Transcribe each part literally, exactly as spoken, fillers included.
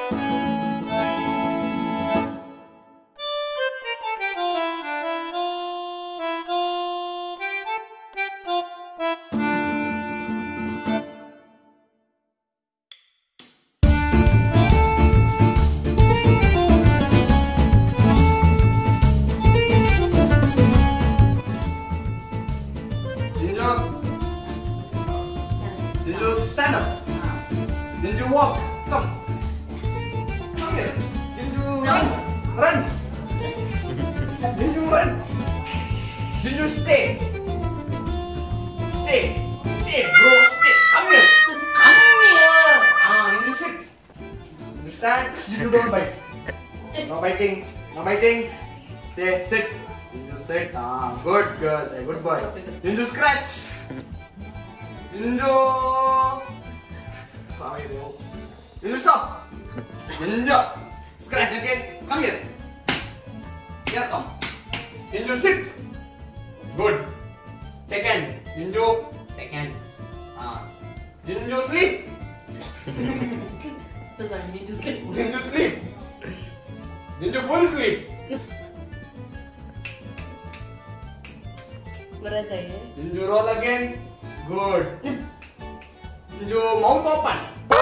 Stand up. Did you walk? Come. Come here. Did you run? Run. Did you run? Did you stay? Stay. Stay, bro. Stay. Come here. Come here. Ah, did you sit? Did you stand? Did you don't bite? No biting. No biting. Stay. Sit. Did you sit? Ah, good girl. Good boy. Did you scratch? Ninja! Ninja, stop! Ninja! Scratch again! Come here! Here come! Ninja, sit! Good! Second! Ninja! Second! Ah! Ninja, sleep! Ninja, sleep! Ninja, full sleep! Ninja, roll again! Good. Your mouth open.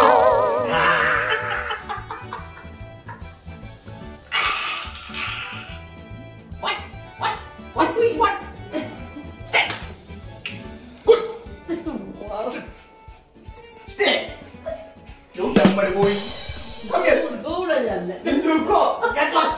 What? What? What? What? Stay. Good. Stay. Don't jump, my boy. Come here. Then you go. Get lost.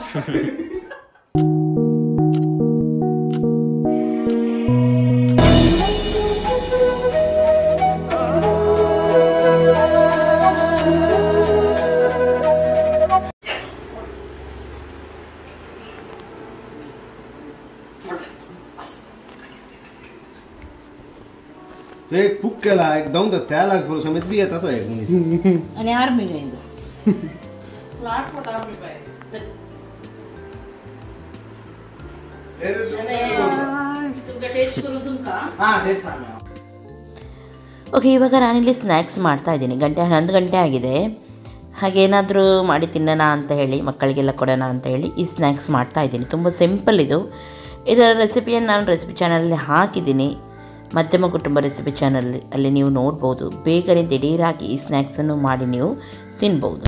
एक पुक केला एकदम तर त्याला करू समेत B येतात तो एक मुनीस आणि आर्मी गेलो फ्लॅट फोटा आर्मी बाय तुमका टेस्ट करू तुमका ಹಾ ಟೇಸ್ಟ್ ಮಾಡಿ ಓಕೆ ಇವಾಗ ನಾನಿಲ್ಲಿ ಸ್ನ್ಯಾಕ್ಸ್ ಮಾಡ್ತಾ ಇದ್ದೀನಿ ಗಂಟೆ ಹನ್ನೊಂದು ಗಂಟೆ ಆಗಿದೆ ಹಾಗೇನಾದರೂ ಮಾಡಿ ತಿನ್ನೋಣ ಅಂತ ಹೇಳಿ ಮಕ್ಕಳಿಗೆಲ್ಲ ಕೊಡೋಣ ಅಂತ ಹೇಳಿ ಈ ಸ್ನ್ಯಾಕ್ಸ್ ಮಾಡ್ತಾ ಇದ್ದೀನಿ ತುಂಬ ಸಿಂಪಲ್ ಇದು ಇದರ ರೆಸಿಪಿಯನ್ನು ನಾನು ರೆಸಿಪಿ ಚಾನಲಲ್ಲಿ ಹಾಕಿದ್ದೀನಿ ಮಧ್ಯಮ ಕುಟುಂಬ ರೆಸಿಪಿ ಚಾನಲ್ ಅಲ್ಲಿ ನೀವು ನೋಡ್ಬೋದು ಬೇಗನೆ ದಿಢೀರಾಗಿ ಈ ಸ್ನ್ಯಾಕ್ಸನ್ನು ಮಾಡಿ ನೀವು ತಿನ್ಬೋದು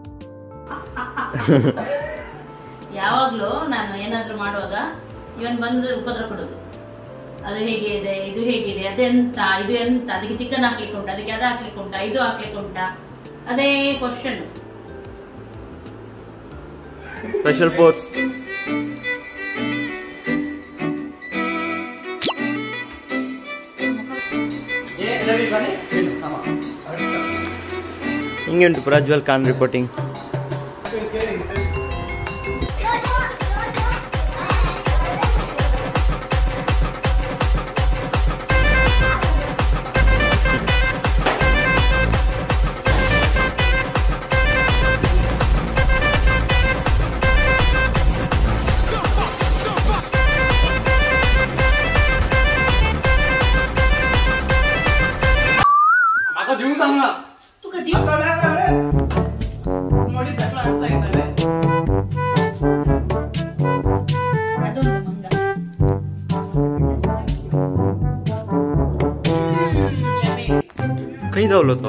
ಯಾವಾಗಲೂ ನಾನು ಏನಾದರೂ ಮಾಡುವಾಗ ಇವನ್ ಬಂದು ಉಪದ್ರ ಕೊಡೋದು ಅದು ಹೇಗೆ ಇದೆ ಇದು ಹೇಗಿದೆ ಅದೆಂತ ಇದು ಎಂತ ಅದಕ್ಕೆ ಚಿಕನ್ ಹಾಕ್ಲಿಕ್ಕೆ ಉಂಟು ಅದಕ್ಕೆ ಅದು ಹಾಕ್ಲಿಕ್ಕೆ ಉಂಟಾ ಇದು ಹಾಕ್ಲಿಕ್ಕೆ ಉಂಟಾ ಅದೇ ಕ್ವಶನ್ ಸ್ಪೆಷಲ್ ಫೋರ್ಸ್ ಹಿಂಗೆ ಉಂಟು ಪ್ರಜ್ವಲ್ ಖಾನ್ ರಿಪೋರ್ಟಿಂಗ್ तुका देऊ मोडी तसला आडता येतले ಅದೊಂದು ಮಂಗ ಕೈ ದೌಲೋ तो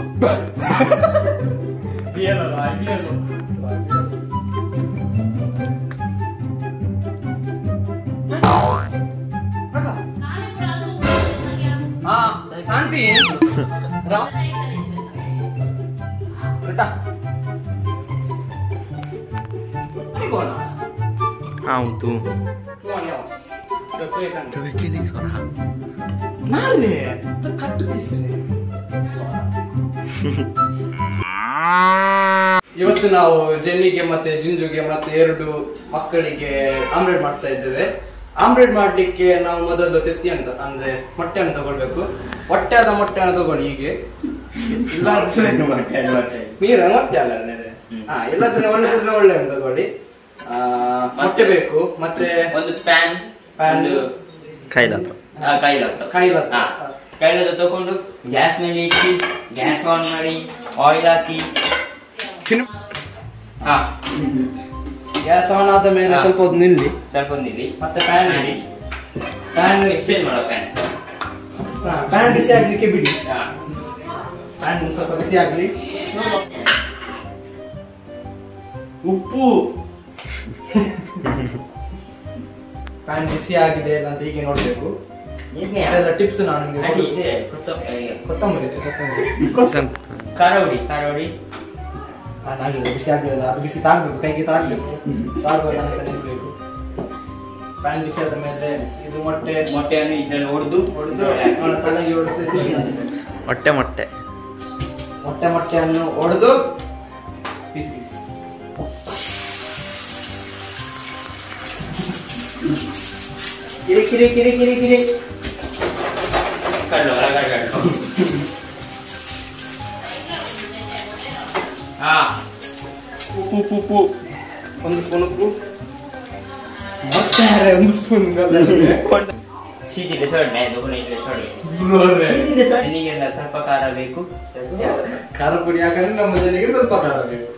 ಬಿಯಲ್ಲ ಬಿಯಲ್ಲ ಹಾ ಶಾಂತಿ ರಾ बेटा नहीं कौन हाँ तू तू आने आओ तो तो एक तो क्या नहीं सो रहा ना रे तो कट बिसरे ಇವತ್ತು ನಾವು ಜೆನ್ನಿಗೆ ಮತ್ತೆ ಜಿಂಜುಗೆ ಮತ್ತೆ ಎರಡು ಮಕ್ಕಳಿಗೆ ಆಮ್ಲೆಟ್ ಮಾಡ್ತಾ ಇದ್ದೇವೆ ಆಮ್ಲೆಟ್ ಮಾಡ್ಲಿಕ್ಕೆ ನಾವು ಮೊದಲು ತೆತ್ತಿ ಅಂತ ಅಂದ್ರೆ ಮೊಟ್ಟೆಯನ್ನು ತಗೊಳ್ಬೇಕು ಹೊಟ್ಟೆದ ಮೊಟ್ಟೆಯನ್ನು ತಗೊಳ್ಳಿ ಹೀಗೆ ನೀರ ಮೊಟ್ಟೆ ಅಲ್ಲ ಹಾ ಎಲ್ಲಾದ್ರೆ ಒಳ್ಳೆದಿದ್ರೆ ಒಳ್ಳೆ ತಗೊಳ್ಳಿ ಮೊಟ್ಟೆ ಬೇಕು ಮತ್ತೆ ಒಂದು ಪ್ಯಾನ್ ಪ್ಯಾನ್ ಕೈಲಾತ ಕೈಲಾತ ಕೈಲಾತ ಕೈಲಾತ ತಗೊಂಡು ಗ್ಯಾಸ್ ಮೇಲೆ ಇಟ್ಟು ಗ್ಯಾಸ್ ಆನ್ ಮಾಡಿ ಆಯಿಲ್ ಹಾಕಿ ಹಾ ಗ್ಯಾಸ್ ಆನ್ ಆದ ಮೇಲೆ ಹಾ. ಸ್ವಲ್ಪ ಹೊತ್ತು ನಿಲ್ಲಿ. ಸ್ವಲ್ಪ ನಿಲ್ಲಿ. ಮತ್ತೆ ಪ್ಯಾನ್ ಇಡಿ. ಪ್ಯಾನ್ ಎಕ್ಸ್ಚೇಂಜ್ ಮಾಡೋ ಪ್ಯಾನ್. ಪ್ಯಾನ್ ಬಿಸಿ ಆಗ್ಲಿಕ್ಕೆ ಬಿಡಿ. ಹಾ ಪ್ಯಾನ್ ಸ್ವಲ್ಪ ಬಿಸಿ ಆಗ್ಲಿ. ಉಪ್ಪು. ಪ್ಯಾನ್ ಬಿಸಿ ಆಗಿದೆ ಇಲ್ಲ ಅಂತ ಹೀಗೆ ನೋಡ್ಬೇಕು. ಹೀಗೆ ಅದೆಲ್ಲ ಟಿಪ್ಸ್ ನಾನು ನಿಮಗೆ ಅಡಿ ಕೊಡ್ತೀನಿ. ಇದೆ ಕೊತ್ತಂಬರಿ. ಕೊತ್ತಂಬರಿ ಇದೆ, ಕೊತ್ತಂಬರಿ. ಖಾರ ಹುಡಿ ಖಾರ ಹುಡಿ. ನಾಗಿಲ್ಲ ಬಿಸಿ ಆಗ್ಲಿಲ್ಲ, ಅದು ಬಿಸಿ ತಾಗ್ಬೇಕು, ಕೈಗೆ ತಾಗ್ಬೇಕು, ತಾಗುವ ತನಕ ನಿಲ್ಬೇಕು. ಪ್ಯಾನ್ ಬಿಸಿ ಆದ ಮೇಲೆ ಇದು ಮೊಟ್ಟೆ ಮೊಟ್ಟೆಯನ್ನು ಇದರಲ್ಲಿ ಹೊಡೆದು ಹೊಡೆದು ತಲೆಗೆ ಹೊಡೆದು ಮೊಟ್ಟೆ ಮೊಟ್ಟೆ ಮೊಟ್ಟೆ ಮೊಟ್ಟೆಯನ್ನು ಹೊಡೆದು ಬಿಸಿ ಬಿಸಿ ಕಿರಿ ಕಿರಿ ಕಿರಿ ಕಿರಿ ಕಿರಿ ಕಳ್ಳು ಹೊರಗಡೆ ಕಳ್ಳು. ಹಾ ಉಪ್ಪು ಉಪ್ಪು ಉಪ್ಪು ಒಂದು ಸ್ಪೂನ್ ಉಪ್ಪು ಮತ್ತೆ ಒಂದು ಸ್ಪೂನ್ ಶೀತಿಲೆ ಸೊಣ್ಣೆ ದುಗುಣೆ ಸೊಣ್ಣೆ ಶೀತಿಲೆ ಸೊಣ್ಣಿಗೆ ಸ್ವಲ್ಪ ಖಾರ ಬೇಕು. ಖಾರ ಪುಡಿ ಹಾಕಂದ್ರೆ ನಮ್ಮ ಜನರಿಗೆ ಸ್ವಲ್ಪ ಖಾರ ಬೇಕು.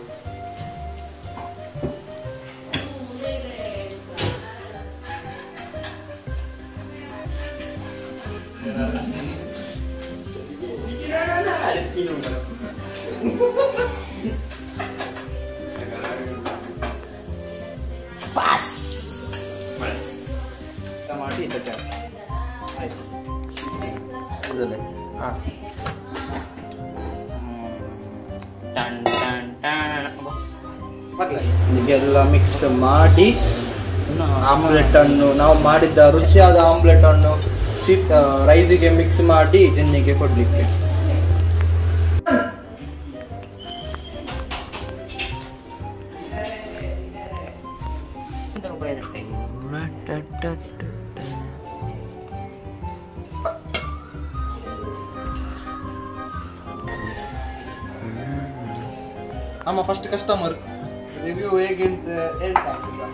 ಮಾಡಿ ಇದಕ್ಕೆ ಆಯ್ತು. ಇದಲ್ಲೇ ಹಾಂ ಟನ್ ಟನ್ ಟನ್ ಇದೆಲ್ಲ ಮಿಕ್ಸ್ ಮಾಡಿ ಆಮ್ಲೆಟ್ ಅನ್ನು ನಾವು ಮಾಡಿದ್ದ ರುಚಿಯಾದ ಆಮ್ಲೆಟ್ ಅನ್ನು ರೈಸಿಗೆ ಮಿಕ್ಸ್ ಮಾಡಿ ಜನ್ನಿಗೆ ಕೊಡ್ಲಿಕ್ಕೆ. ನಮ್ಮ ಫಸ್ಟ್ ಕಸ್ಟಮರ್ ರಿವ್ಯೂ ಹೇಗೆ ಅಂತ ಹೇಳ್ತಾ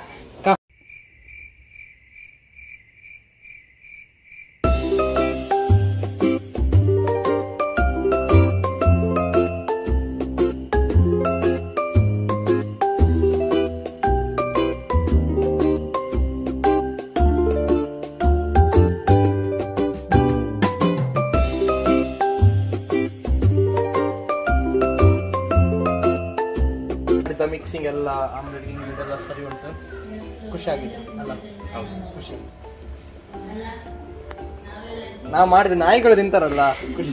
ಮಿಕ್ಸಿಂಗ್ ಎಲ್ಲ ಆಮ್ಲೆಟ್ ಇದೆಲ್ಲ ಸರಿ ಉಂಟು. ಖುಷಿಯಾಗಿದೆ ಅಲ್ಲ? ಖುಷಿ. ನಾವು ಮಾಡಿದ ನಾಯಿಗಳು ತಿಂತಾರಲ್ಲ ಖುಷಿ.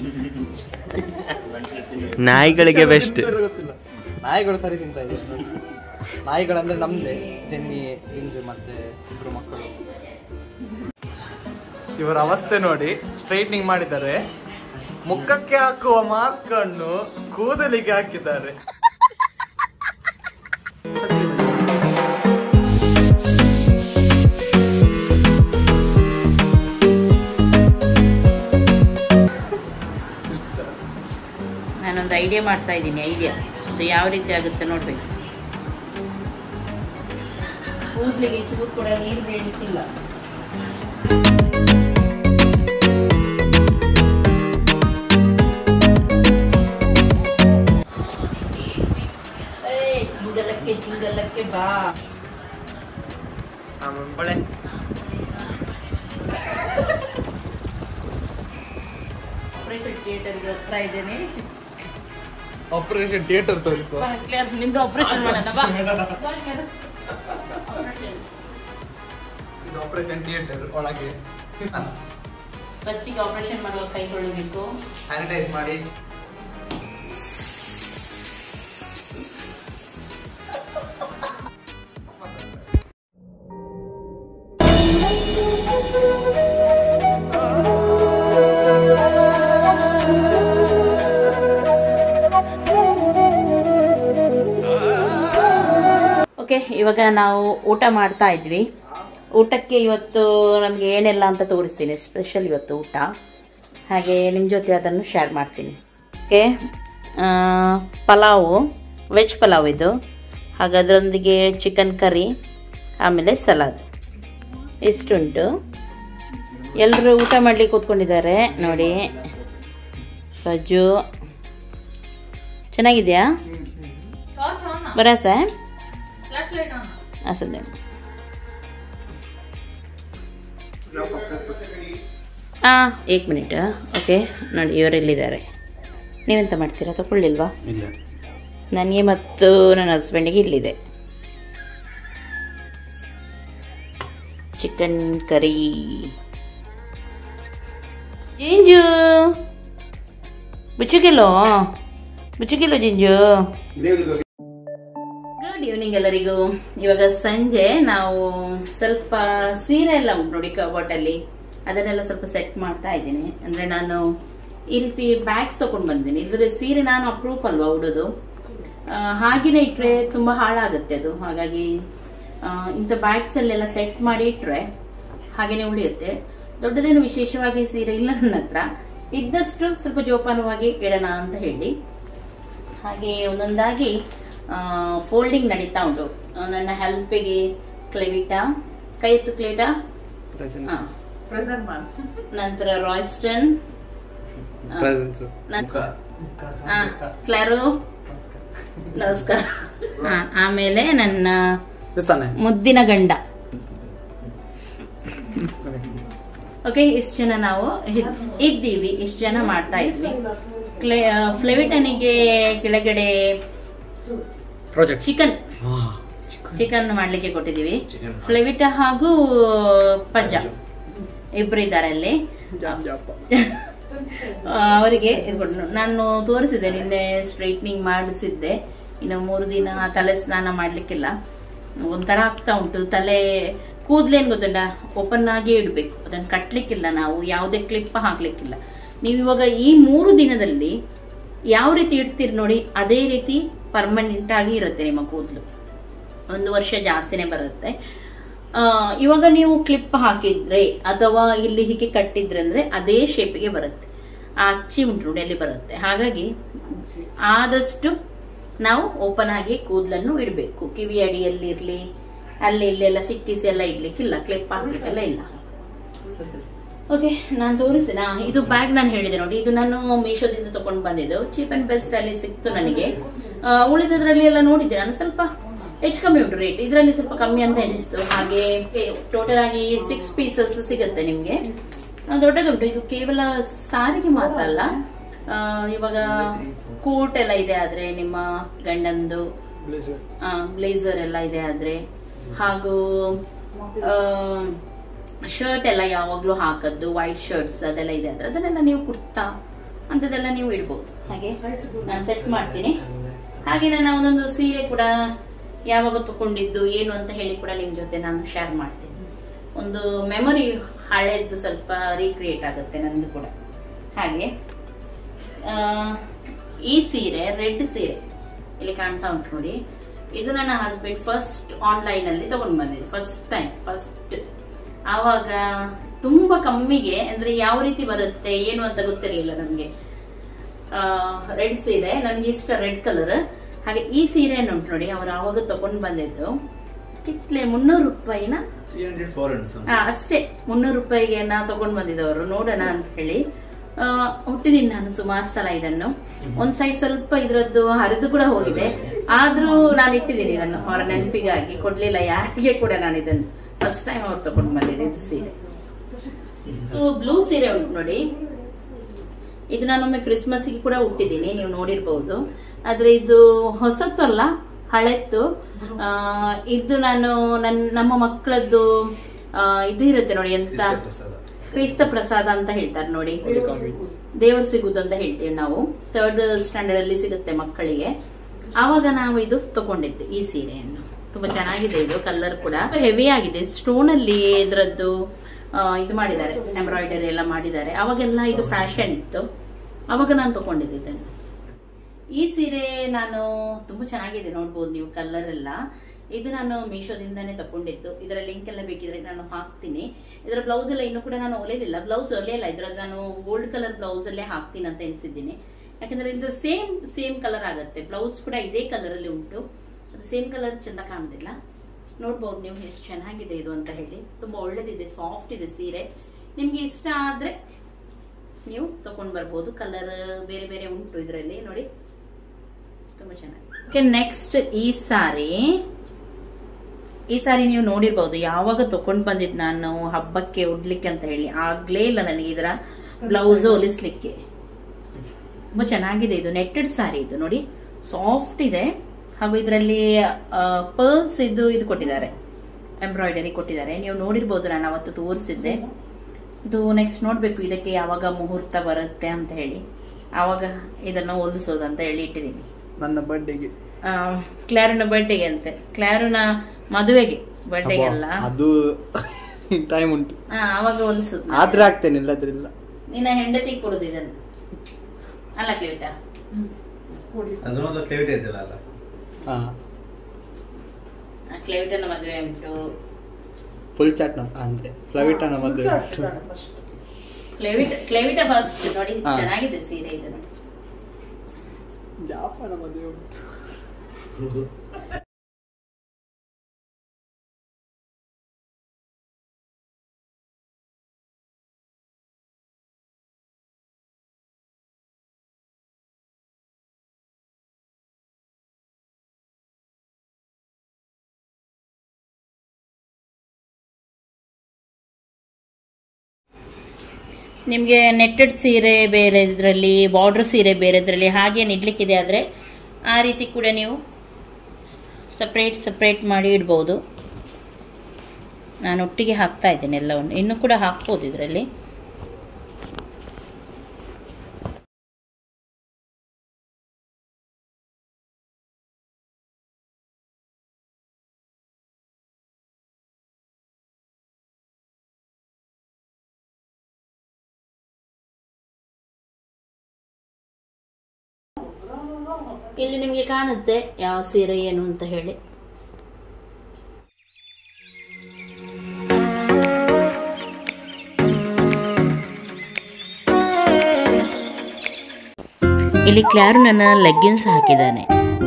ನಾಯಿಗಳಿಗೆ ಬೆಸ್ಟ್. ನಾಯಿಗಳು ಸರಿ ತಿಂತ ಇದೆ. ನಾಯಿಗಳಂದ್ರೆ ನಮ್ದೇ, ಜೆನ್ನಿ, ಇಂಜು ಮತ್ತೆ ಇಬ್ರು ಮಕ್ಕಳು. ಇವರ ಅವಸ್ಥೆ ನೋಡಿ, ಸ್ಟ್ರೈಟ್ನಿಂಗ್ ಮಾಡಿದ್ದಾರೆ. ಮುಖಕ್ಕೆ ಹಾಕುವ ಮಾಸ್ಕ್ ಅನ್ನು ಕೂದಲಿಗೆ ಹಾಕಿದ್ದಾರೆ. ನಾನೊಂದು ಐಡಿಯಾ ಮಾಡ್ತಾ ಇದ್ದೀನಿ. ಐಡಿಯಾ ಅದು ಯಾವ ರೀತಿ ಆಗುತ್ತೆ ನೋಡ್ಬೇಕು. ಕೂದಲಿಗೆ ಚೂರು ಕೂಡ ನೀರು ಬೀಳಲಿಕ್ಕಿಲ್ಲ. ಚಿಂಗಲಕ್ಕೆ ಚಿಂಗಲಕ್ಕೆ ಬಾ. ಆಪರೇಷನ್ ಥಿಯೇಟರ್ಗೆ ಹೋಗ್ತಾ ಇದ್ದೇನೆ. ಆಪರೇಷನ್ ಥಿಯೇಟರ್ ತೋರಿಸುವ. ನಿಮ್ದು ಆಪರೇಷನ್ ಮಾಡೋಣ ಬಾ. ಇದು ಆಪರೇಷನ್ ಥಿಯೇಟರ್ ಒಳಗೆ. ಫಸ್ಟಿಗೆ ಆಪರೇಷನ್ ಮಾಡುವ ಕೈ ತೊಳಿಬೇಕು, ಸ್ಯಾನಿಟೈಸ್ ಮಾಡಿ. ಓಕೆ, ಇವಾಗ ನಾವು ಊಟ ಮಾಡ್ತಾ ಇದ್ವಿ. ಊಟಕ್ಕೆ ಇವತ್ತು ನಮಗೆ ಏನೆಲ್ಲ ಅಂತ ತೋರಿಸ್ತೀನಿ. ಸ್ಪೆಷಲ್ ಇವತ್ತು ಊಟ, ಹಾಗೆ ನಿಮ್ಮ ಜೊತೆ ಅದನ್ನು ಶೇರ್ ಮಾಡ್ತೀನಿ. ಓಕೆ, ಪಲಾವು, ವೆಜ್ ಪಲಾವ್ ಇದು. ಹಾಗೆ ಅದರೊಂದಿಗೆ ಚಿಕನ್ ಕರಿ, ಆಮೇಲೆ ಸಲಾದ್, ಇಷ್ಟುಂಟು. ಎಲ್ಲರೂ ಊಟ ಮಾಡಲಿಕ್ಕೆ ಕೂತ್ಕೊಂಡಿದ್ದಾರೆ ನೋಡಿ. ಬಜ್ಜು ಚೆನ್ನಾಗಿದೆಯಾ ಬರಾಸ? असले ಹಾಂ ಏಕ್ ಮಿನಿಟ್ ಓಕೆ ನೋಡಿ ಇವರೆಲ್ಲಿದ್ದಾರೆ ನೀವೆಂತ ಮಾಡ್ತೀರಾ ತಗೊಳ್ಳಿಲ್ವಾ ಇಲ್ಲ ನನಗೆ ಮತ್ತು ನನ್ನ ಹಸ್ಬೆಂಡಿಗೆ ಇಲ್ಲಿದೆ ಚಿಕನ್ ಕರಿ ಜಿಂಜು ಬುಚ್ಚುಕಿಲೋ ಬುಚ್ಚುಕಿಲೋ ಜಿಂಜು ಗುಡ್ ಈವ್ನಿಂಗ್ ಎಲ್ಲರಿಗೂ. ಇವಾಗ ಸಂಜೆ ನಾವು ಸ್ವಲ್ಪ ಸೀರೆ ಎಲ್ಲ ಉಂಟು ನೋಡಿ ಕಬೋರ್ಡಲ್ಲಿ, ಅದನ್ನೆಲ್ಲ ಸ್ವಲ್ಪ ಸೆಟ್ ಮಾಡ್ತಾ ಇದ್ದೀನಿ. ಅಂದ್ರೆ ನಾನು ಈ ರೀತಿ ಬ್ಯಾಗ್ಸ್ ತಗೊಂಡು ಬಂದಿದ್ದೀನಿ. ಇಲ್ಲದ್ರೆ ಸೀರೆ ನಾನು ಅಪ್ರೂಪ್ ಅಲ್ವಾ ಉಡೋದು, ಹಾಗೇನೆ ಇಟ್ರೆ ತುಂಬಾ ಹಾಳಾಗುತ್ತೆ ಅದು. ಹಾಗಾಗಿ ಇಂಥ ಬ್ಯಾಗ್ಸ್ ಅಲ್ಲೆಲ್ಲ ಸೆಟ್ ಮಾಡಿ ಇಟ್ರೆ ಹಾಗೇನೆ ಉಳಿಯುತ್ತೆ. ದೊಡ್ಡದೇನು ವಿಶೇಷವಾಗಿ ಸೀರೆ ಇಲ್ಲ ನನ್ನ ಹತ್ರ, ಇದ್ದಷ್ಟು ಸ್ವಲ್ಪ ಜೋಪಾನವಾಗಿ ಇಡೋಣ ಅಂತ ಹೇಳಿ ಹಾಗೆ ಒಂದೊಂದಾಗಿ ಫೋಲ್ಡಿಂಗ್ ನಡೀತಾ ಉಂಟು. ನನ್ನ ಹೆಲ್ಪಿಗೆ ಕ್ಲೆವಿಟಾ, ಕೈ ಎತ್ತು ಕ್ಲೆವಿಟಾ, ನಂತರ ರಾಯ್ಸ್ಟನ್, ಕ್ಲಾರೋ, ನಮಸ್ಕಾರ. ಆಮೇಲೆ ನನ್ನ ಮುದ್ದಿನ ಗಂಡ. ಓಕೆ, ಇಷ್ಟು ಜನ ನಾವು ಇದ್ದೀವಿ, ಇಷ್ಟು ಜನ ಮಾಡ್ತಾ ಇದ್ವಿ. ಫ್ಲೆವಿಟನಿಗೆ ಕೆಳಗಡೆ ಚಿಕನ್ ಚಿಕನ್ ಮಾಡ್ಲಿಕ್ಕೆ ಕೊಟ್ಟಿದೀವಿ. ಫ್ಲೆವಿಟಾ ಹಾಗೂ ಪಜ್ಜ ಇಬ್ರು ಇದ್ದಾರೆ ಅಲ್ಲಿ. ಅವರಿಗೆ ನಾನು ತೋರಿಸಿದ್ದೆ ನಿನ್ನೆ, ಸ್ಟ್ರೈಟ್ನಿಂಗ್ ಮಾಡಿಸಿದ್ದೆ. ಇನ್ನು ಮೂರು ದಿನ ತಲೆ ಸ್ನಾನ ಮಾಡ್ಲಿಕ್ಕಿಲ್ಲ, ಒಂಥರ ಆಗ್ತಾ ಉಂಟು ತಲೆ. ಕೂದ್ಲೇನ್ ಗೊತ್ತುಂಟ, ಓಪನ್ ಆಗಿ ಇಡ್ಬೇಕು, ಅದನ್ನ ಕಟ್ಲಿಕ್ಕಿಲ್ಲ ನಾವು, ಯಾವುದೇ ಕ್ಲಿಪ್ ಹಾಕ್ಲಿಕ್ಕಿಲ್ಲ. ನೀವು ಇವಾಗ ಈ ಮೂರು ದಿನದಲ್ಲಿ ಯಾವ ರೀತಿ ಇಡ್ತೀರಿ ನೋಡಿ, ಅದೇ ರೀತಿ ಪರ್ಮನೆಂಟ್ ಆಗಿ ಇರುತ್ತೆ ನಿಮ್ಮ ಕೂದಲು. ಒಂದು ವರ್ಷ ಜಾಸ್ತಿನೇ ಬರುತ್ತೆ. ಇವಾಗ ನೀವು ಕ್ಲಿಪ್ ಹಾಕಿದ್ರೆ ಅಥವಾ ಇಲ್ಲಿ ಹೀಗೆ ಕಟ್ಟಿದ್ರೆ ಅಂದ್ರೆ ಅದೇ ಶೇಪಿಗೆ ಬರುತ್ತೆ. ಆ ಅಚ್ಚಿ ಉಂಟು ನೋಡಿ ಅಲ್ಲಿ ಬರುತ್ತೆ. ಹಾಗಾಗಿ ಆದಷ್ಟು ನಾವು ಓಪನ್ ಆಗಿ ಕೂದಲನ್ನು ಇಡಬೇಕು. ಕಿವಿ ಅಡಿಯಲ್ಲಿ ಇರ್ಲಿ, ಅಲ್ಲಿ ಇಲ್ಲೆಲ್ಲ ಸಿಕ್ಕಿಸಿ ಎಲ್ಲ ಇಡ್ಲಿಕ್ಕಿಲ್ಲ, ಕ್ಲಿಪ್ ಹಾಕ್ಲಿಕ್ಕೆಲ್ಲ ಇಲ್ಲ. ಓಕೆ, ನಾನು ತೋರಿಸಿನ ಇದು ಬ್ಯಾಗ್ ನಾನು ಹೇಳಿದೆ ನೋಡಿ, ಇದು ನಾನು ಮೀಶೋದಿಂದ ತಗೊಂಡು ಬಂದಿದ್ದು. ಚೀಪ್ ಅಂಡ್ ಬೆಸ್ಟ್ ಅಲ್ಲಿ ಸಿಕ್ತು ನನಗೆ. ಉಳಿದದ್ರಲ್ಲಿ ಎಲ್ಲ ನೋಡಿದ್ದೆ ನಾನು, ಸ್ವಲ್ಪ ಹೆಚ್ಚು ಕಮ್ಮಿ ಉಂಟು ರೇಟ್, ಇದರಲ್ಲಿ ಸ್ವಲ್ಪ ಕಮ್ಮಿ ಅಂತ ಎನಿಸ್ತು. ಹಾಗೆ ಟೋಟಲ್ ಆಗಿ ಸಿಕ್ಸ್ ಪೀಸಸ್ ಸಿಗುತ್ತೆ ನಿಮ್ಗೆ. ದೊಡ್ಡದುಂಟು ಇದು, ಕೇವಲ ಸಾರಿಗೆ ಮಾತ್ರ ಅಲ್ಲ. ಇವಾಗ ಕೋಟ್ ಎಲ್ಲ ಇದೆ ಆದ್ರೆ, ನಿಮ್ಮ ಗಂಡಂದು ಬ್ಲೇಸರ್ ಎಲ್ಲ ಇದೆ ಆದ್ರೆ, ಹಾಗೂ ಶರ್ಟ್ ಎಲ್ಲ ಯಾವಾಗ್ಲೂ ಹಾಕದ್ದು, ವೈಟ್ ಶರ್ಟ್ಸ್ ಅದೆಲ್ಲ ಇದೆ ಆದ್ರೆ ಅದನ್ನೆಲ್ಲ ನೀವು ಕುರ್ತಾ ಅಂತದೆಲ್ಲ ನೀವು ಇಡ್ಬೋದು. ಹಾಗೆ ನಾನು ಸೆಟ್ ಮಾಡ್ತೀನಿ. ಹಾಗೆ ನನ್ನ ಒಂದೊಂದು ಸೀರೆ ಕೂಡ ಯಾವಾಗ ತಗೊಂಡಿದ್ದು ಏನು ಅಂತ ಹೇಳಿ ಕೂಡ ನಿಮ್ ಜೊತೆ ನಾನು ಶೇರ್ ಮಾಡ್ತೀನಿ. ಒಂದು ಮೆಮೊರಿ ಹಳೆದ್ದು ಸ್ವಲ್ಪ ರೀಕ್ರಿಯೇಟ್ ಆಗುತ್ತೆ ನಂದು ಕೂಡ. ಹಾಗೆ ಈ ಸೀರೆ ರೆಡ್ ಸೀರೆ ಇಲ್ಲಿ ಕಾಣ್ತಾ ಉಂಟು ನೋಡಿ, ಇದು ನನ್ನ ಹಸ್ಬೆಂಡ್ ಫಸ್ಟ್ ಆನ್ಲೈನ್ ಅಲ್ಲಿ ತಗೊಂಡು ಬಂದಿದ್ದು, ಫಸ್ಟ್ ಟೈಮ್ ಫಸ್ಟ್. ಆವಾಗ ತುಂಬಾ ಕಮ್ಮಿಗೆ, ಅಂದ್ರೆ ಯಾವ ರೀತಿ ಬರುತ್ತೆ ಏನು ಅಂತ ಗೊತ್ತಿರಲಿಲ್ಲ ನನ್ಗೆ. ರೆಡ್ ಸೀರೆ ನನ್ಗೆ ಇಷ್ಟ, ರೆಡ್ ಕಲರ್. ಹಾಗೆ ಈ ಸೀರೆ ಉಂಟು ನೋಡಿ, ಅವ್ರು ಆವಾಗ ತಗೊಂಡು ಬಂದಿದ್ದು ಕಿಟ್ಲೆ ಮುನ್ನೂರು ರೂಪಾಯಿನ ಅಷ್ಟೇ, ಮುನ್ನೂರು ರೂಪಾಯಿಗೆ ನಾ ತಗೊಂಡ್ ಬಂದಿದ್ದವರು. ನೋಡೋಣ ಅಂತ ಹೇಳಿ ಹುಟ್ಟಿದೀನಿ ನಾನು ಸುಮಾರು ಸಲ ಇದನ್ನು. ಒಂದ್ ಸೈಡ್ ಸ್ವಲ್ಪ ಇದ್ರದ್ದು ಹರಿದು ಕೂಡ ಹೋಗಿದೆ, ಆದ್ರೂ ನಾನು ಇಟ್ಟಿದ್ದೀನಿ ಇದನ್ನು ಅವರ ನೆನಪಿಗಾಗಿ. ಕೊಡ್ಲಿಲ್ಲ ಯಾರಿಗೆ ಕೂಡ ನಾನು ಇದನ್ನು, ಫಸ್ಟ್ ಟೈಮ್ ಅವ್ರು ತಗೊಂಡು ಬಂದಿದ್ದೆ ಇದು ಸೀರೆ. ಬ್ಲೂ ಸೀರೆ ಉಂಟು ನೋಡಿ, ಇದು ನಾನೊಮ್ಮೆ ಕ್ರಿಸ್ಮಸ್ಗೆ ಕೂಡ ಉಟ್ಟಿದ್ದೀನಿ, ನೀವು ನೋಡಿರ್ಬಹುದು. ಆದ್ರೆ ಇದು ಹೊಸತ್ತು ಅಲ್ಲ, ಹಳೆತ್ತು. ಇದು ನಾನು ನನ್ನ ನಮ್ಮ ಮಕ್ಕಳದ್ದು ಇದು ಇರುತ್ತೆ ನೋಡಿ, ಎಂತ ಕ್ರಿಸ್ತ ಪ್ರಸಾದ ಅಂತ ಹೇಳ್ತಾರೆ ನೋಡಿ, ದೇವರು ಸಿಗುದು ಅಂತ ಹೇಳ್ತೀವಿ ನಾವು. ಥರ್ಡ್ ಸ್ಟ್ಯಾಂಡರ್ಡ್ ಅಲ್ಲಿ ಸಿಗುತ್ತೆ ಮಕ್ಕಳಿಗೆ. ಆವಾಗ ನಾವು ಇದು ತಗೊಂಡಿದ್ದು ಈ ಸೀರೆಯನ್ನು. ತುಂಬಾ ಚೆನ್ನಾಗಿದೆ ಇದು, ಕಲರ್ ಕೂಡ ಹೆವಿ ಆಗಿದೆ. ಸ್ಟೋನ್ ಅಲ್ಲಿ ಇದ್ರದ್ದು ಇದು ಮಾಡಿದ್ದಾರೆ, ಎಂಬ್ರಾಯ್ಡರಿ ಎಲ್ಲ ಮಾಡಿದ್ದಾರೆ. ಅವಾಗೆಲ್ಲ ಇದು ಫ್ಯಾಷನ್ ಇತ್ತು, ಅವಾಗ ನಾನು ತಗೊಂಡಿದ್ದೆ ಇದನ್ನು. ಈ ಸೀರೆ ನಾನು ತುಂಬಾ ಚೆನ್ನಾಗಿದೆ, ನೋಡ್ಬೋದು ನೀವು ಕಲರ್ ಎಲ್ಲ. ಇದು ನಾನು ಮೀಶೋದಿಂದಾನೇ ತಗೊಂಡಿದ್ದು. ಇದರ ಲಿಂಕ್ ಎಲ್ಲ ಬೇಕಿದ್ರೆ ನಾನು ಹಾಕ್ತೀನಿ. ಇದರ ಬ್ಲೌಸ್ ಎಲ್ಲ ಇನ್ನು ಕೂಡ ನಾನು ಹೊಲಿಲಿಲ್ಲ, ಬ್ಲೌಸ್ ಹೊಲಿಯಲ್ಲ. ಇದ್ರಲ್ಲಿ ನಾನು ಗೋಲ್ಡ್ ಕಲರ್ ಬ್ಲೌಸ್ ಅಲ್ಲೇ ಹಾಕ್ತೀನಿ ಅಂತ ಎನಿಸಿದ್ದೀನಿ. ಯಾಕಂದ್ರೆ ಇದು ಸೇಮ್ ಸೇಮ್ ಕಲರ್ ಆಗುತ್ತೆ. ಬ್ಲೌಸ್ ಕೂಡ ಇದೇ ಕಲರ್ ಅಲ್ಲಿ ಉಂಟು, ಅದು ಸೇಮ್ ಕಲರ್ ಚಂದ ಕಾಣುದಿಲ್ಲ. ನೋಡ್ಬೋದು ನೀವು ಎಷ್ಟು ಚೆನ್ನಾಗಿದೆ ಇದು ಅಂತ ಹೇಳಿ. ತುಂಬಾ ಒಳ್ಳೇದಿದೆ, ಸಾಫ್ಟ್ ಇದೆ ಸೀರೆ. ನಿಮ್ಗೆ ಇಷ್ಟ ಆದ್ರೆ ನೀವು ತಗೊಂಡ್ ಬರ್ಬೋದು. ಕಲರ್ ಬೇರೆ ಬೇರೆ ಉಂಟು ಇದರಲ್ಲಿ ನೋಡಿ, ತುಂಬಾ ಚೆನ್ನಾಗಿ. ನೆಕ್ಸ್ಟ್ ಈ ಸಾರಿ ಈ ಸಾರಿ ನೀವು ನೋಡಿರ್ಬಹುದು, ಯಾವಾಗ ತಕೊಂಡ್ ಬಂದಿದ್ ನಾನು ಹಬ್ಬಕ್ಕೆ ಉಡ್ಲಿಕ್ಕೆ ಅಂತ ಹೇಳಿ, ಆಗ್ಲೇ ಇಲ್ಲ ನನಗೆ ಇದರ ಬ್ಲೌಸ್ ಹೊಲಿಸ್ಲಿಕ್ಕೆ. ತುಂಬಾ ಚೆನ್ನಾಗಿದೆ. ಇದು ನೆಟ್ಟೆಡ್ ಸಾರಿ, ಇದು ನೋಡಿ ಸಾಫ್ಟ್ ಇದೆ. ಹಾಗೂ ಇದರಲ್ಲಿ ಪರ್ಲ್ಸ್ ಇದು ಇದು ಕೊಟ್ಟಿದ್ದಾರೆ, ಎಂಬ್ರಾಯ್ಡರಿ ಕೊಟ್ಟಿದ್ದಾರೆ. ನೀವು ನೋಡಿರ್ಬಹುದು, ನಾನು ಅವತ್ತು ತೋರಿಸಿದ್ದೆ. ಇದು ನೆಕ್ಸ್ಟ್ ನೋಡ್ಬೇಕು ಇದಕ್ಕೆ ಯಾವಾಗ ಮುಹೂರ್ತ ಬರುತ್ತೆ ಅಂತ ಹೇಳಿ, ಆವಾಗ ಇದನ್ನು ಹೊಲಿಸೋದು ಅಂತ ಹೇಳಿ ಇಟ್ಟಿದ್ದೀನಿ. ನನ್ನ ಬರ್ಡೇಗೆ, ಕ್ಲಾರುನ ಬರ್ಡೇಗೆ ಅಂತೆ, ಕ್ಲಾರುನ ಮದುವೆಗೆ, ಬರ್ಡೇಗೆ ಅಲ್ಲ, ಅದು ಟೈಮ್ ಉಂಟು. ಆವಾಗ ಹೊಲಿಸೋದು. ಆದ್ರೆ ಆಗ್ತೇನೆ, ಇಲ್ಲದ್ರಿಲ್ಲ. ನಿನ್ನ ಹೆಂಡತಿ ಕೊಡುದು ಇದನ್ನು ಅಲ್ಲ ಕ್ಲೇವಿಟ? ಕ್ಲೇವಿಟನ ಮದುವೆ ಉಂಟು, ಫುಲ್ ಚಾಟ್ ಅಂದ್ರೆ ಫ್ಲವಿಟನ ಮದುವೆ. ಕ್ಲೇವಿಟ ಕ್ಲೇವಿಟ ಫಸ್ಟ್ ನೋಡಿ, ಚೆನ್ನಾಗಿದೆ ಸೀರೆ ಇದು ನೋಡಿ. ಜಾಫನ ಮದುವೆ ಉಂಟು. ನಿಮಗೆ ನೆಟ್ಟೆಡ್ ಸೀರೆ ಬೇರೆ ಇದರಲ್ಲಿ, ಬಾರ್ಡರ್ ಸೀರೆ ಬೇರೆ ಇದರಲ್ಲಿ ಹಾಗೆ ಇಡ್ಲಿಕ್ಕಿದೆ ಆದರೆ ಆ ರೀತಿ ಕೂಡ ನೀವು ಸಪ್ರೇಟ್ ಸಪ್ರೇಟ್ ಮಾಡಿ ಇಡ್ಬೋದು. ನಾನು ಒಟ್ಟಿಗೆ ಹಾಕ್ತಾ ಇದ್ದೇನೆ ಎಲ್ಲವನ್ನು, ಇನ್ನೂ ಕೂಡ ಹಾಕ್ಬೋದು ಇದರಲ್ಲಿ. ಇಲ್ಲಿ ನಿಮಗೆ ಕಾಣುತ್ತೆ ಯಾವ ಸೀರೆ ಏನು ಅಂತ ಹೇಳಿ. ಇಲ್ಲಿ ಕ್ಲಾರು ನನ್ನ ಲೆಗ್ಗಿನ್ಸ್ ಹಾಕಿದ್ದಾನೆ.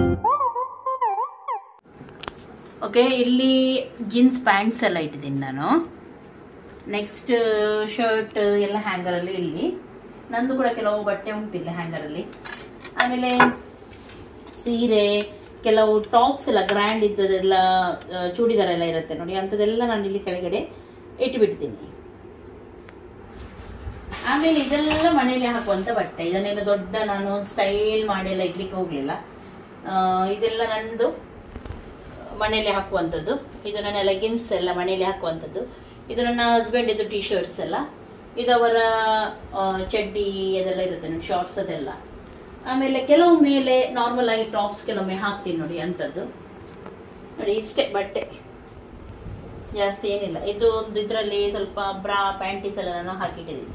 ಓಕೆ, ಇಲ್ಲಿ ಜೀನ್ಸ್ ಪ್ಯಾಂಟ್ಸ್ ಎಲ್ಲ ಇಟ್ಟಿದ್ದೀನಿ ನಾನು. ನೆಕ್ಸ್ಟ್ ಶರ್ಟ್ ಎಲ್ಲ ಹ್ಯಾಂಗರಲ್ಲಿ, ಇಲ್ಲಿ ನಂದು ಕೂಡ ಕೆಲವು ಬಟ್ಟೆ ಉಂಟಿಲ್ಲ ಹ್ಯಾಂಗರಲ್ಲಿ. ಆಮೇಲೆ ಸೀರೆ, ಕೆಲವು ಟಾಪ್ಸ್ ಎಲ್ಲ ಗ್ರ್ಯಾಂಡ್ ಇದ್ದದೆಲ್ಲ, ಚೂಡಿದಾರ ಎಲ್ಲ ಇರುತ್ತೆ ನೋಡಿ, ಅಂಥದ್ದೆಲ್ಲ ನಾನು ಇಲ್ಲಿ ಕೆಳಗಡೆ ಇಟ್ಟುಬಿಡ್ತೀನಿ. ಆಮೇಲೆ ಇದೆಲ್ಲ ಮನೆಯಲ್ಲಿ ಹಾಕುವಂಥ ಬಟ್ಟೆ, ಇದನ್ನೇನು ದೊಡ್ಡ ನಾನು ಸ್ಟೈಲ್ ಮಾಡಿ ಎಲ್ಲ ಇಡ್ಲಿಕ್ಕೆ ಹೋಗಲಿಲ್ಲ. ಇದೆಲ್ಲ ನಂದು ಮನೆಯಲ್ಲಿ ಹಾಕುವಂಥದ್ದು. ಇದು ನನ್ನ ಲೆಗಿನ್ಸ್ ಎಲ್ಲ ಮನೆಯಲ್ಲಿ ಹಾಕುವಂಥದ್ದು. ಇದು ನನ್ನ ಹಸ್ಬೆಂಡ್ ಇದು ಟೀ ಶರ್ಟ್ಸ್ ಎಲ್ಲ, ಇದವರ ಚಡ್ಡಿ ಅದೆಲ್ಲ ಇರುತ್ತೆ ನೋಡಿ, ಶಾರ್ಟ್ಸ್ ಅದೆಲ್ಲ. ಆಮೇಲೆ ಕೆಲವು ಮೇಲೆ ನಾರ್ಮಲ್ ಆಗಿ ಟಾಪ್ಸ್ ಕೆಲವೊಮ್ಮೆ ಹಾಕ್ತೀನಿ ನೋಡಿ, ಅಂಥದ್ದು ನೋಡಿ. ಇಷ್ಟೇ ಬಟ್ಟೆ, ಜಾಸ್ತಿ ಏನಿಲ್ಲ. ಇದು ಒಂದು ಇದರಲ್ಲಿ ಸ್ವಲ್ಪ ಬ್ರಾ ಪ್ಯಾಂಟೀಸ್ ಎಲ್ಲ ನಾನು ಹಾಕಿಟ್ಟಿದ್ದೀನಿ.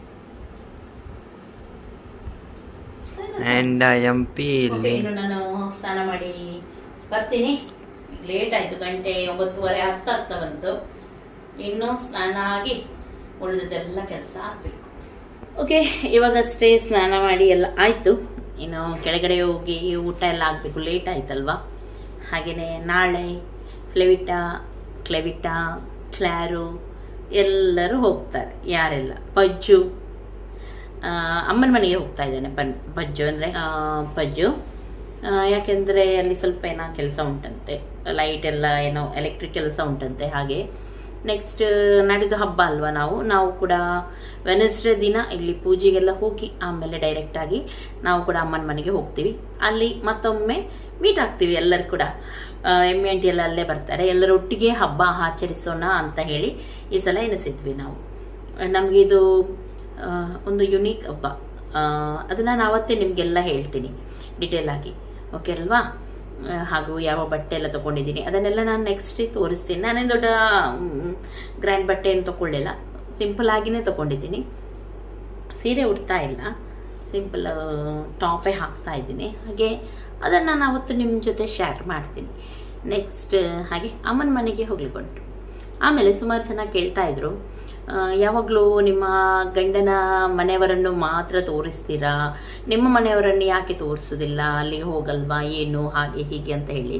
ಇನ್ನು ನಾನು ಸ್ನಾನ ಮಾಡಿ ಬರ್ತೀನಿ. ಲೇಟ್ ಆಯ್ತು, ಗಂಟೆ ಒಂಬತ್ತುವರೆ ಆಗ್ತಾ ಆಗ್ತಾ ಬಂತು. ಇನ್ನು ಸ್ನಾನ ಆಗಿ ಉಳಿದದೆಲ್ಲ ಕೆಲಸ ಆಗ್ಬೇಕು. ಓಕೆ, ಇವಾಗಷ್ಟೇ ಸ್ನಾನ ಮಾಡಿ ಎಲ್ಲ ಆಯ್ತು. ಇನ್ನು ಕೆಳಗಡೆ ಹೋಗಿ ಊಟ ಎಲ್ಲ ಆಗಬೇಕು, ಲೇಟ್ ಆಯ್ತಲ್ವಾ. ಹಾಗೆಯೇ ನಾಳೆ ಫ್ಲೆವಿಟಾ, ಕ್ಲೆವಿಟಾ, ಕ್ಲಾರು ಎಲ್ಲರೂ ಹೋಗ್ತಾರೆ. ಯಾರೆಲ್ಲ? ಪಜ್ಜು ಅಮ್ಮನ ಮನೆಗೆ ಹೋಗ್ತಾ ಇದ್ದಾನೆ. ಬನ್ ಪಜ್ಜು ಅಂದರೆ ಪಜ್ಜು, ಯಾಕೆಂದರೆ ಅಲ್ಲಿ ಸ್ವಲ್ಪ ಏನೋ ಕೆಲಸ ಉಂಟಂತೆ, ಲೈಟ್ ಎಲ್ಲ ಏನೋ ಎಲೆಕ್ಟ್ರಿಕ್ ಕೆಲಸ ಉಂಟಂತೆ. ಹಾಗೆ ನೆಕ್ಸ್ಟ್ ನಾಡಿದ್ದು ಹಬ್ಬ ಅಲ್ವಾ, ನಾವು ನಾವು ಕೂಡ ವೆನೆಸ್ಡೇ ದಿನ ಇಲ್ಲಿ ಪೂಜೆಗೆಲ್ಲ ಹೋಗಿ ಆಮೇಲೆ ಡೈರೆಕ್ಟಾಗಿ ನಾವು ಕೂಡ ಅಮ್ಮನ ಮನೆಗೆ ಹೋಗ್ತೀವಿ. ಅಲ್ಲಿ ಮತ್ತೊಮ್ಮೆ ಮೀಟ್ ಆಗ್ತೀವಿ ಎಲ್ಲರೂ ಕೂಡ. ಎಮ್ಮೆ ಆಂಟಿ ಎಲ್ಲ ಅಲ್ಲೇ ಬರ್ತಾರೆ, ಎಲ್ಲರೂ ಒಟ್ಟಿಗೆ ಹಬ್ಬ ಆಚರಿಸೋಣ ಅಂತ ಹೇಳಿ ಈ ಸಲ ಎನಿಸಿದ್ವಿ ನಾವು. ನಮಗೆ ಇದು ಒಂದು ಯುನೀಕ್ ಹಬ್ಬ, ಅದು ನಾನು ಆವತ್ತೇ ನಿಮಗೆಲ್ಲ ಹೇಳ್ತೀನಿ ಡಿಟೇಲ್ ಆಗಿ, ಓಕೆ ಅಲ್ವಾ. ಹಾಗೂ ಯಾವ ಬಟ್ಟೆ ಎಲ್ಲ ತೊಗೊಂಡಿದ್ದೀನಿ ಅದನ್ನೆಲ್ಲ ನಾನು ನೆಕ್ಸ್ಟ್ ತೋರಿಸ್ತೀನಿ. ನಾನೇನು ದೊಡ್ಡ ಗ್ರ್ಯಾಂಡ್ ಬಟ್ಟೆ ಏನು ತೊಗೊಳ್ಳಿಲ್ಲ, ಸಿಂಪಲ್ ಆಗಿನೇ ತೊಗೊಂಡಿದ್ದೀನಿ. ಸೀರೆ ಉಡ್ತಾ ಇಲ್ಲ, ಸಿಂಪಲ್ ಟಾಪೇ ಹಾಕ್ತಾ ಇದ್ದೀನಿ. ಹಾಗೆ ಅದನ್ನು ನಾನು ಅವತ್ತು ನಿಮ್ಮ ಜೊತೆ ಶೇರ್ ಮಾಡ್ತೀನಿ. ನೆಕ್ಸ್ಟ್ ಹಾಗೆ ಅಮ್ಮನ ಮನೆಗೆ ಹೋಗ್ಲಿಕ್ಕುಂಟು. ಆಮೇಲೆ ಸುಮಾರು ಜನ ಕೇಳ್ತಾ ಇದ್ರು, ಯಾವಾಗಲೂ ನಿಮ್ಮ ಗಂಡನ ಮನೆಯವರನ್ನು ಮಾತ್ರ ತೋರಿಸ್ತೀರಾ, ನಿಮ್ಮ ಮನೆಯವರನ್ನು ಯಾಕೆ ತೋರಿಸೋದಿಲ್ಲ, ಅಲ್ಲಿಗೆ ಹೋಗಲ್ವಾ ಏನು, ಹಾಗೆ ಹೀಗೆ ಅಂತ ಹೇಳಿ.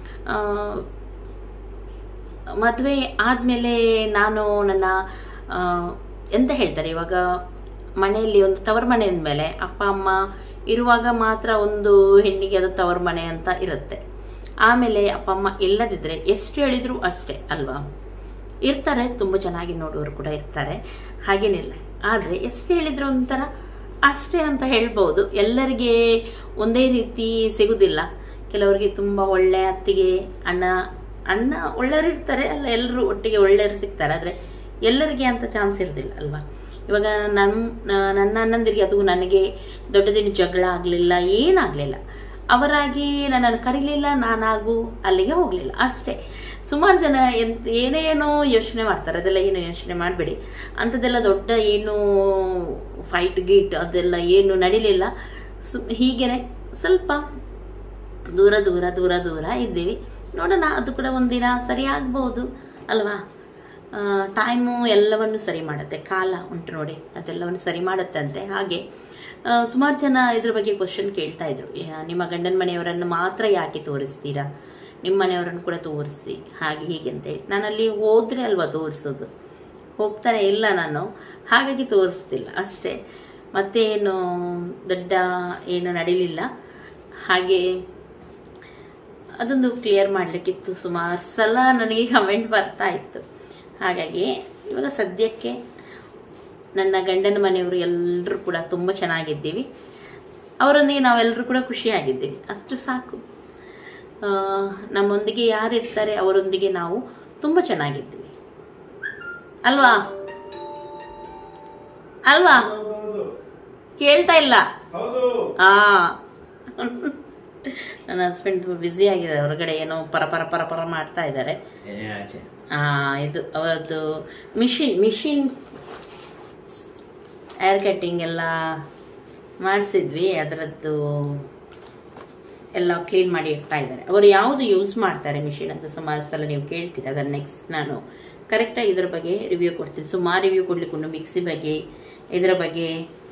ಮದುವೆ ಆದಮೇಲೆ ನಾನು ನನ್ನ ಎಂತ ಹೇಳ್ತಾರೆ, ಇವಾಗ ಮನೆಯಲ್ಲಿ ಒಂದು ತವರು ಮನೆ ಅಂದಮೇಲೆ ಅಪ್ಪ ಅಮ್ಮ ಇರುವಾಗ ಮಾತ್ರ ಒಂದು ಹೆಣ್ಣಿಗೆ ಅದು ತವರು ಮನೆ ಅಂತ ಇರುತ್ತೆ. ಆಮೇಲೆ ಅಪ್ಪ ಅಮ್ಮ ಇಲ್ಲದಿದ್ರೆ ಎಷ್ಟು ಹೇಳಿದ್ರು ಅಷ್ಟೇ ಅಲ್ವಾ. ಇರ್ತಾರೆ, ತುಂಬ ಚೆನ್ನಾಗಿ ನೋಡುವವರು ಕೂಡ ಇರ್ತಾರೆ, ಹಾಗೇನಿಲ್ಲ. ಆದರೆ ಎಷ್ಟು ಹೇಳಿದ್ರು ಒಂಥರ ಅಷ್ಟೇ ಅಂತ ಹೇಳ್ಬೋದು. ಎಲ್ಲರಿಗೆ ಒಂದೇ ರೀತಿ ಸಿಗುದಿಲ್ಲ. ಕೆಲವರಿಗೆ ತುಂಬ ಒಳ್ಳೆ ಅತ್ತಿಗೆ ಅಣ್ಣ ಅಣ್ಣ ಒಳ್ಳೆಯವರು ಇರ್ತಾರೆ, ಅಲ್ಲ ಎಲ್ಲರೂ ಒಟ್ಟಿಗೆ ಒಳ್ಳೆಯವರು ಸಿಗ್ತಾರೆ. ಆದರೆ ಎಲ್ಲರಿಗೆ ಅಂತ ಚಾನ್ಸ್ ಇರೋದಿಲ್ಲ ಅಲ್ವಾ. ಇವಾಗ ನಮ್ಮ ನನ್ನ ಅಣ್ಣಂದಿರಿಗೆ ಅದು ನನಗೆ ದೊಡ್ಡದೇನು ಜಗಳ ಆಗಲಿಲ್ಲ, ಏನಾಗಲಿಲ್ಲ. ಅವರಾಗಿ ನನ್ನನ್ನು ಕರೀಲಿಲ್ಲ, ನಾನಾಗೂ ಅಲ್ಲಿಗೆ ಹೋಗಲಿಲ್ಲ ಅಷ್ಟೇ. ಸುಮಾರು ಜನ ಎಂತ ಏನೇನೋ ಯೋಚನೆ ಮಾಡ್ತಾರೆ, ಅದೆಲ್ಲ ಏನು ಯೋಚನೆ ಮಾಡಬೇಡಿ. ಅಂಥದ್ದೆಲ್ಲ ದೊಡ್ಡ ಏನು ಫೈಟ್ ಗೀಟ್ ಅದೆಲ್ಲ ಏನು ನಡೀಲಿಲ್ಲ. ಸು ಹೀಗೇನೆ ಸ್ವಲ್ಪ ದೂರ ದೂರ ದೂರ ದೂರ ಇದ್ದೀವಿ. ನೋಡೋಣ, ಅದು ಕೂಡ ಒಂದಿನ ಸರಿ ಆಗ್ಬೋದು ಅಲ್ವಾ. ಟೈಮು ಎಲ್ಲವನ್ನು ಸರಿ ಮಾಡುತ್ತೆ, ಕಾಲ ಉಂಟು ನೋಡಿ, ಅದೆಲ್ಲವನ್ನು ಸರಿ ಮಾಡುತ್ತೆ ಅಂತೆ. ಹಾಗೆ ಸುಮಾರು ಜನ ಇದ್ರ ಬಗ್ಗೆ ಕ್ವಶನ್ ಕೇಳ್ತಾ ಇದ್ರು, ನಿಮ್ಮ ಗಂಡನ ಮನೆಯವರನ್ನು ಮಾತ್ರ ಯಾಕೆ ತೋರಿಸ್ತೀರಾ, ನಿಮ್ಮ ಮನೆಯವರನ್ನು ಕೂಡ ತೋರಿಸಿ ಹಾಗೆ ಹೀಗೆ ಅಂತೇಳಿ. ನಾನಲ್ಲಿ ಹೋದ್ರೆ ಅಲ್ವಾ ತೋರಿಸೋದು, ಹೋಗ್ತಾನೆ ಇಲ್ಲ ನಾನು, ಹಾಗಾಗಿ ತೋರಿಸ್ತಿಲ್ಲ ಅಷ್ಟೇ. ಮತ್ತೇನು ದೊಡ್ಡ ಏನು ನಡೀಲಿಲ್ಲ. ಹಾಗೆ ಅದೊಂದು ಕ್ಲಿಯರ್ ಮಾಡಲಿಕ್ಕಿತ್ತು. ಸುಮಾರು ಸಲ ನನಗೆ ಕಮೆಂಟ್ ಬರ್ತಾ ಇತ್ತು. ಹಾಗಾಗಿ ಇವಾಗ ಸದ್ಯಕ್ಕೆ ನನ್ನ ಗಂಡನ ಮನೆಯವರು ಎಲ್ಲರೂ ಕೂಡ ತುಂಬ ಚೆನ್ನಾಗಿದ್ದೀವಿ. ಅವರೊಂದಿಗೆ ನಾವೆಲ್ಲರೂ ಕೂಡ ಖುಷಿಯಾಗಿದ್ದೀವಿ, ಅಷ್ಟು ಸಾಕು. ನಮ್ಮೊಂದಿಗೆ ಯಾರು ಇರ್ತಾರೆ ಅವರೊಂದಿಗೆ ನಾವು ತುಂಬ ಚೆನ್ನಾಗಿದ್ದೀವಿ ಅಲ್ವಾ ಅಲ್ವಾ ಕೇಳ್ತಾ ಇಲ್ಲ. ಆ ನನ್ನ ಹಸ್ಬೆಂಡ್ ಬ್ಯುಸಿ ಆಗಿದ್ದಾರೆ, ಹೊರಗಡೆ ಏನೋ ಪರ ಪರ ಪರ ಪರ ಮಾಡ್ತಾ ಇದ್ದಾರೆ. ಆ ಇದು ಅವರದ್ದು ಮಿಷಿನ್ ಮಿಷಿನ್ ಏರ್ ಕಟ್ಟಿಂಗ್ ಎಲ್ಲ ಮಾಡಿಸಿದ್ವಿ, ಅದರದ್ದು ಎಲ್ಲ ಕ್ಲೀನ್ ಮಾಡಿ ಇಡ್ತಾ ಇದ್ದಾರೆ. ಅವರು ಯಾವುದು ಯೂಸ್ ಮಾಡ್ತಾರೆ ಮಿಷಿನ್ ಅಂತ ಸುಮಾರು ಸಲ ನೀವು ಕೇಳ್ತೀರಿ. ಅದನ್ನು ನೆಕ್ಸ್ಟ್ ನಾನು ಕರೆಕ್ಟಾಗಿ ಇದ್ರ ಬಗ್ಗೆ ರಿವ್ಯೂ ಕೊಡ್ತೀನಿ. ಸುಮಾರು ರಿವ್ಯೂ ಕೊಡ್ಲಿಕ್ಕೆ ಮಿಕ್ಸಿ ಬಗ್ಗೆ ಇದರ ಬಗ್ಗೆ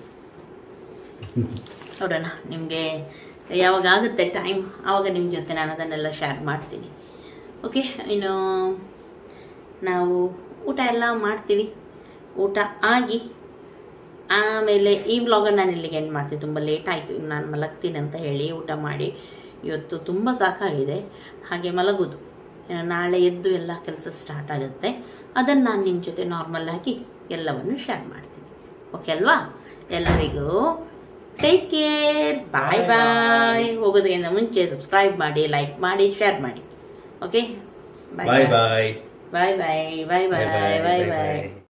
ನೋಡೋಣ. ನಿಮಗೆ ಯಾವಾಗ ಆಗುತ್ತೆ ಟೈಮ್ ಆವಾಗ ನಿಮ್ಮ ಜೊತೆ ನಾನು ಅದನ್ನೆಲ್ಲ ಶೇರ್ ಮಾಡ್ತೀನಿ. ಓಕೆ, ಇನ್ನು ನಾವು ಊಟ ಎಲ್ಲ ಮಾಡ್ತೀವಿ. ಊಟ ಆಗಿ ಆಮೇಲೆ ಈ ವ್ಲಾಗನ್ನು ನಾನು ಇಲ್ಲಿಗೆ ಎಂಡ್ ಮಾಡ್ತೀನಿ. ತುಂಬ ಲೇಟ್ ಆಯಿತು, ನಾನು ಮಲಗ್ತೀನಿ ಅಂತ ಹೇಳಿ ಊಟ ಮಾಡಿ ಇವತ್ತು ತುಂಬ ಸಾಕಾಗಿದೆ. ಹಾಗೆ ಮಲಗೋದು, ನಾಳೆ ಎದ್ದು ಎಲ್ಲ ಕೆಲಸ ಸ್ಟಾರ್ಟ್ ಆಗುತ್ತೆ. ಅದನ್ನು ನಾನು ನಿಮ್ಮ ಜೊತೆ ನಾರ್ಮಲ್ಲಾಗಿ ಎಲ್ಲವನ್ನು ಶೇರ್ ಮಾಡ್ತೀನಿ. ಓಕೆ ಅಲ್ವಾ? ಎಲ್ಲರಿಗೂ ಟೇಕ್ ಕೇರ್, ಬಾಯ್ ಬಾಯ್. ಹೋಗೋದ್ರಿಂದ ಮುಂಚೆ ಸಬ್ಸ್ಕ್ರೈಬ್ ಮಾಡಿ, ಲೈಕ್ ಮಾಡಿ, ಶೇರ್ ಮಾಡಿ. Okay, bye bye bye bye bye bye bye bye ಬಾಯ್.